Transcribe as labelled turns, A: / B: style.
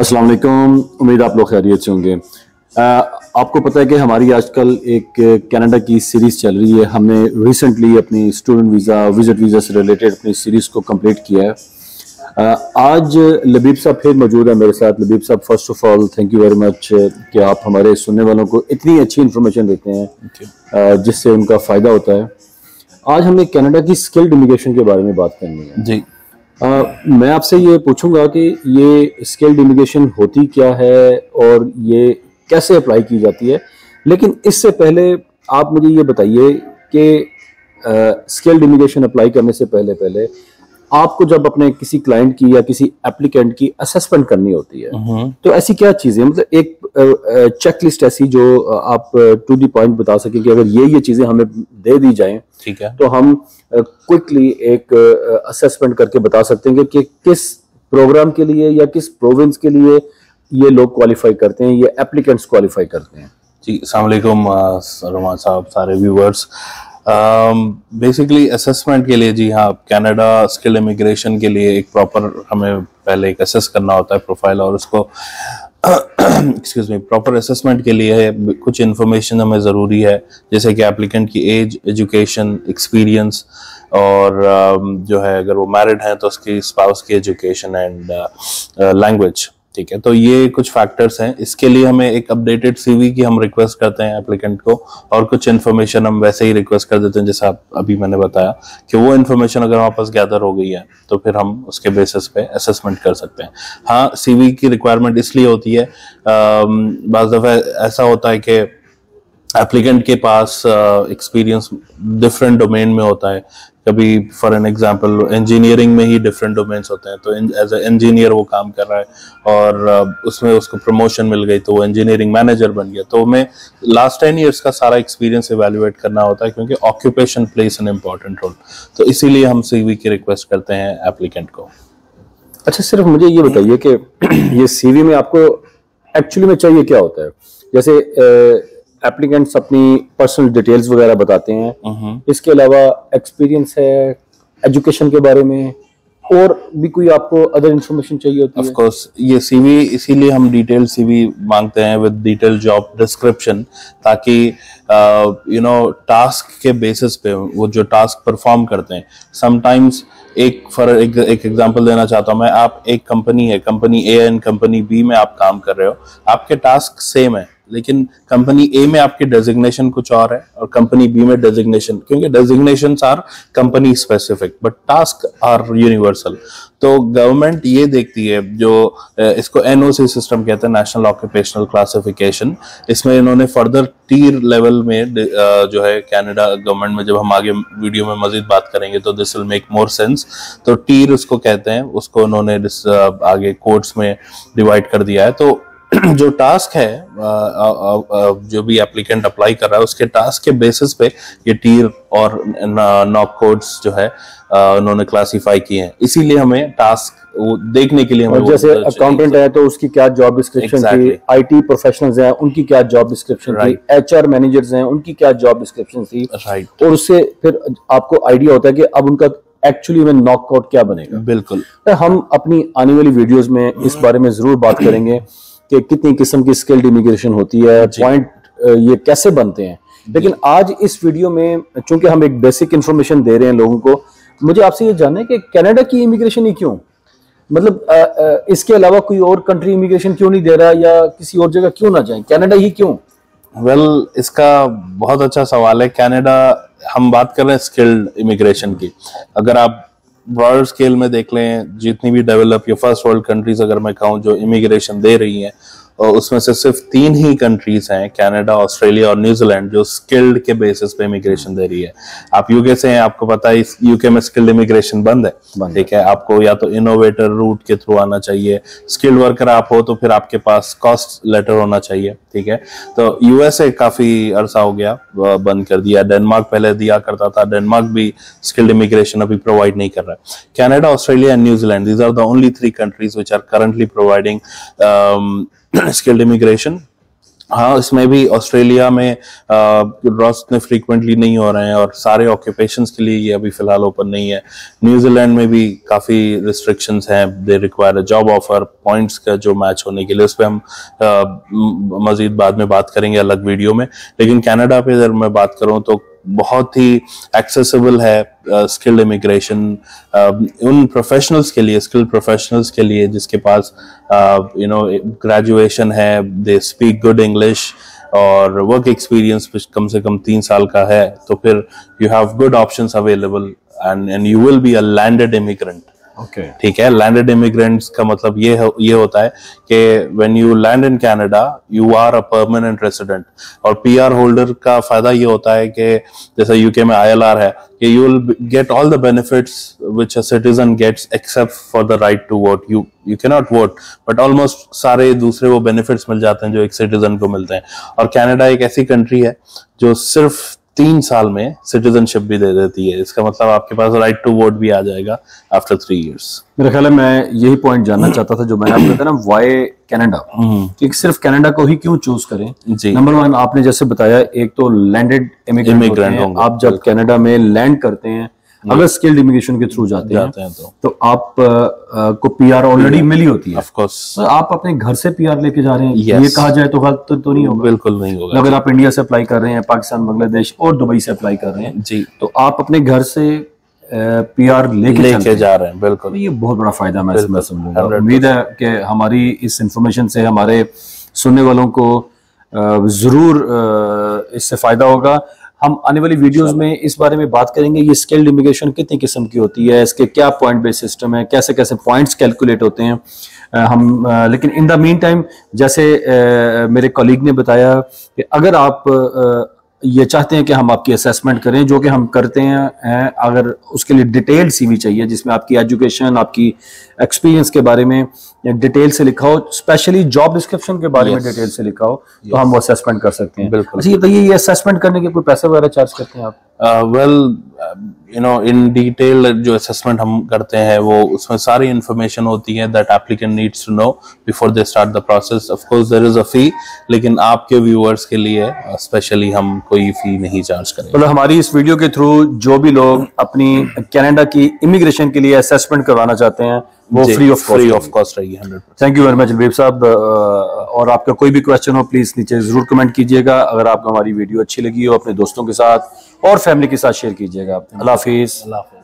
A: अस्सलाम वालेकुम। उम्मीद आप लोग खैरियत से होंगे। आपको पता है कि हमारी आजकल एक कनाडा की सीरीज़ चल रही है। हमने रिसेंटली अपनी स्टूडेंट वीज़ा विजिट वीज़ा से रिलेटेड अपनी सीरीज़ को कंप्लीट किया है। आज लबीब साहब फिर मौजूद है मेरे साथ। Labib sahab, first of all thank you very much कि आप हमारे सुनने वालों को इतनी अच्छी इन्फॉर्मेशन देते हैं जिससे उनका फ़ायदा होता है। आज हमें कनाडा की स्किल्ड इमिग्रेशन के बारे में बात करनी है जी। मैं आपसे ये पूछूंगा कि ये स्किल्ड इमिग्रेशन होती क्या है और ये कैसे अप्लाई की जाती है, लेकिन इससे पहले आप मुझे ये बताइए कि स्किल्ड इमिग्रेशन अप्लाई करने से पहले आपको जब अपने किसी क्लाइंट की या किसी एप्लीकेंट की असेसमेंट करनी होती है तो ऐसी क्या चीजें, मतलब एक चेकलिस्ट ऐसी जो आप टू द पॉइंट बता सकें कि अगर ये चीजें हमें दे दी जाएं, ठीक है, तो हम क्विकली एक असेसमेंट करके बता सकते हैं कि किस प्रोग्राम के लिए या किस प्रोविंस के लिए ये लोग क्वालिफाई करते हैं, ये एप्लीकेंट्स क्वालिफाई करते हैं। जी, अस्सलाम वालेकुम रहमान साहब, सारे व्यूवर्स।
B: बेसिकली असेसमेंट के लिए, जी हाँ, कनाडा स्किल इमिग्रेशन के लिए एक प्रॉपर हमें पहले एक असेस करना होता है प्रोफाइल, और उसको एक्सक्यूज मी, प्रॉपर असेसमेंट के लिए कुछ इन्फॉर्मेशन हमें ज़रूरी है, जैसे कि एप्लीकेंट की एज, एजुकेशन, एक्सपीरियंस, और जो है अगर वो मैरिड है तो उसकी स्पाउस की एजुकेशन एंड लैंग्वेज। ठीक है, तो ये कुछ फैक्टर्स हैं। इसके लिए हमें एक अपडेटेड सीवी की हम रिक्वेस्ट करते हैं एप्लीकेंट को, और कुछ इन्फॉर्मेशन हम वैसे ही रिक्वेस्ट कर देते हैं जैसा अभी मैंने बताया कि वो इन्फॉर्मेशन अगर हमारे पास गैदर हो गई है तो फिर हम उसके बेसिस पे असेसमेंट कर सकते हैं। हाँ, सीवी की रिक्वायरमेंट इसलिए होती है, बाज़ दफ़ा ऐसा होता है कि एप्लीकेंट के पास एक्सपीरियंस डिफरेंट डोमेन में होता है। कभी फॉर एन एग्जांपल इंजीनियरिंग में ही डिफरेंट डोमेन्स होते हैं, तो एज ए इंजीनियर वो काम कर रहा है और उसमें उसको प्रमोशन मिल गई तो वो इंजीनियरिंग मैनेजर बन गया, तो हमें लास्ट 10 ईयर्स का सारा एक्सपीरियंस इवेल्युएट करना होता है, क्योंकि occupation plays an important role. तो इसीलिए हम सीवी की रिक्वेस्ट करते हैं एप्लीकेंट को।
A: अच्छा, सिर्फ मुझे ये बताइए कि ये सीवी में आपको एक्चुअली में चाहिए क्या होता है? जैसे एप्लीकेंट्स अपनी पर्सनल डिटेल्स वगैरह बताते हैं, इसके अलावा एक्सपीरियंस है, एजुकेशन के बारे में, और भी कोई आपको अदर इंफॉर्मेशन चाहिए होती है?
B: ऑफ कोर्स, ये सीवी इसीलिए हम डिटेल सीवी मांगते हैं विद डिटेल जॉब डिस्क्रिप्शन, ताकि टास्क के बेसिस पे वो जो टास्क परफॉर्म करते हैं, समटाइम्स एक एग्जांपल देना चाहता हूं मैं। आप एक कंपनी है, company A and company B में आप काम कर रहे हो, आपके टास्क सेम है, लेकिन कंपनी ए में आपकी डेजिग्नेशन कुछ और है और कंपनी बी में डेजिग्नेशन, क्योंकि designations are company specific but task are universal. तो गवर्नमेंट ये देखती है, जो इसको एनओसी सिस्टम कहते हैं, नेशनल ऑक्यूपेशनल क्लासिफिकेशन, इसमें इन्होंने फर्दर टीर लेवल में जो है कनाडा गवर्नमेंट में, जब हम आगे वीडियो में मजीद बात करेंगे तो this will make more sense, तो टीर उसको कहते हैं, उसको उन्होंने आगे कोड्स में डिवाइड कर दिया है। तो जो टास्क है जो भी एप्लीकेंट अप्लाई कर रहा है उसके टास्क के बेसिस पे ये टीर और नॉक कोड्स जो है उन्होंने क्लासिफाई किए हैं। इसीलिए हमें टास्क वो देखने के लिए हमें,
A: जैसे अकाउंटेंट है तो उसकी क्या जॉब डिस्क्रिप्शन थी, आईटी प्रोफेशनल्स हैं उनकी क्या जॉब डिस्क्रिप्शन थी, एचआर मैनेजर्स हैं उनकी क्या जॉब डिस्क्रिप्शन थी, राइट, और उससे फिर आपको आइडिया होता है कि अब उनका एक्चुअली में नॉकआउट क्या बनेगा।
B: बिल्कुल,
A: तो हम अपनी आने वाली वीडियोस में इस बारे में जरूर बात करेंगे कि कितनी किस्म की स्किल्ड इमिग्रेशन होती है, पॉइंट ये कैसे बनते हैं। लेकिन आज इस वीडियो में चूंकि हम एक बेसिक इंफॉर्मेशन दे रहे हैं लोगों को, मुझे आपसे ये जानना है कि कनाडा की इमिग्रेशन ही क्यों, मतलब इसके अलावा कोई और कंट्री इमिग्रेशन क्यों नहीं दे रहा, या किसी और जगह क्यों ना जाए, कनाडा ही क्यों?
B: वेल, इसका बहुत अच्छा सवाल है। कनाडा, हम बात कर रहे हैं स्किल्ड इमिग्रेशन की। अगर आप ब्रॉडर स्केल में देख लें, जितनी भी डेवलप या फर्स्ट वर्ल्ड कंट्रीज अगर मैं कहूँ जो इमिग्रेशन दे रही हैं, और उसमें से सिर्फ 3 ही कंट्रीज हैं, कनाडा, ऑस्ट्रेलिया और न्यूजीलैंड, जो स्किल्ड के बेसिस पे इमिग्रेशन दे रही है। आप यूके से हैं, आपको पता है यूके में स्किल्ड इमिग्रेशन बंद है, ठीक है। आपको या तो इनोवेटर रूट के थ्रू आना चाहिए, स्किल्ड वर्कर आप हो तो फिर आपके पास कॉस्ट लेटर होना चाहिए, ठीक है। तो यूएसए काफी अरसा हो गया बंद कर दिया, डेनमार्क पहले दिया करता था, डेनमार्क भी स्किल्ड इमिग्रेशन अभी प्रोवाइड नहीं कर रहा है। Canada, Australia and New Zealand, these are the only 3 countries which are currently providing skilled immigration हाँ, इसमें भी ऑस्ट्रेलिया में रॉस इतने फ्रीक्वेंटली नहीं हो रहे हैं और सारे ऑक्यूपेशंस के लिए ये अभी फिलहाल ओपन नहीं है। न्यूजीलैंड में भी काफी रिस्ट्रिक्शंस हैं, they require a job offer, points का जो मैच होने के लिए, उस पर हम मजीद बाद में बात करेंगे अलग वीडियो में। लेकिन कनाडा पे अगर मैं बात करूं तो बहुत ही एक्सेसिबल है स्किल्ड इमिग्रेशन उन प्रोफेशनल्स के लिए, स्किल्ड प्रोफेशनल्स के लिए जिसके पास ग्रेजुएशन है, दे स्पीक गुड इंग्लिश और वर्क एक्सपीरियंस कम से कम 3 साल का है, तो फिर you have good options available and you will be a landed immigrant.
A: Okay,
B: ठीक है। लैंडेड इमिग्रेंट्स का मतलब ये होता है कि when you land in Canada you are a permanent resident. और पीआर होल्डर का फायदा ये होता है कि जैसे यूके में आईएलआर है कि you will get all the benefits which a citizen gets except for the right to vote. You can not vote but almost सारे दूसरे वो बेनिफिट्स मिल जाते हैं जो एक सिटीजन को मिलते हैं। और कनाडा एक ऐसी कंट्री है जो सिर्फ 3 साल में सिटीजनशिप भी दे देती है। इसका मतलब आपके पास राइट टू वोट भी आ जाएगा आफ्टर 3 इयर्स।
A: मेरा ख्याल है मैं यही पॉइंट जानना चाहता था जो मैंने आपको बताया ना, वाई कनाडा, कि सिर्फ कनाडा को ही क्यों चूज करें।
B: जी।
A: नंबर 1 आपने जैसे बताया, एक तो लैंडेड इमिग्रेंट होंगे। आप जब कनाडा में लैंड करते हैं, अगर स्किल्ड इमिग्रेशन के थ्रू जाते हैं तो आप को पीआर ऑलरेडी मिली होती है।
B: ऑफ कोर्स
A: तो आप अपने घर से पीआर लेके जा रहे हैं, ये कहा जाए तो गलत तो नहीं होगा?
B: बिल्कुल नहीं होगा।
A: अगर आप इंडिया से अप्लाई कर रहे हैं, पाकिस्तान, बांग्लादेश और दुबई से अप्लाई कर रहे हैं
B: जी,
A: तो आप अपने घर से पीआर लेके जा रहे
B: हैं। बिल्कुल,
A: ये बहुत बड़ा फायदा मैं समझूंगा। उम्मीद है कि हमारी इस इंफॉर्मेशन से हमारे सुनने वालों को जरूर इससे फायदा होगा। हम आने वाली वीडियोस में इस बारे में बात करेंगे, ये स्किल्ड इमिग्रेशन कितनी किस्म की होती है, इसके क्या पॉइंट बेस्ड सिस्टम है, कैसे कैसे पॉइंट्स कैलकुलेट होते हैं। लेकिन इन द मीन टाइम, जैसे मेरे कॉलीग ने बताया कि अगर आप ये चाहते हैं कि हम आपकी असेसमेंट करें, जो कि हम करते हैं, अगर उसके लिए डिटेल्ड सीवी चाहिए जिसमें आपकी एजुकेशन, आपकी एक्सपीरियंस के बारे में डिटेल से लिखा हो, स्पेशली जॉब डिस्क्रिप्शन के बारे में डिटेल से लिखा हो, तो हम वो असेसमेंट कर सकते हैं।
B: बिल्कुल।
A: अच्छा, ये असेसमेंट करने के कोई पैसे वगैरह चार्ज करते हैं आप?
B: इन डिटेल जो असेसमेंट हम करते हैं वो उसमें सारी इंफॉर्मेशन होती है that applicant needs to know before they start the process. Of course there is a fee, लेकिन आपके व्यूअर्स के लिए स्पेशली हम कोई फी नहीं चार्ज करेंगे।
A: मतलब हमारी इस वीडियो के थ्रू जो भी लोग अपनी कनाडा की इमिग्रेशन के लिए असेसमेंट करवाना चाहते हैं वो फ्री ऑफ कॉस्ट
B: रहेगी 100%।
A: Thank you very much Labib sahab. और आपका कोई भी क्वेश्चन हो प्लीज नीचे जरूर कमेंट कीजिएगा। अगर आपको हमारी वीडियो अच्छी लगी हो अपने दोस्तों के साथ और फैमिली के साथ शेयर कीजिएगा। अल्लाह हाफिज।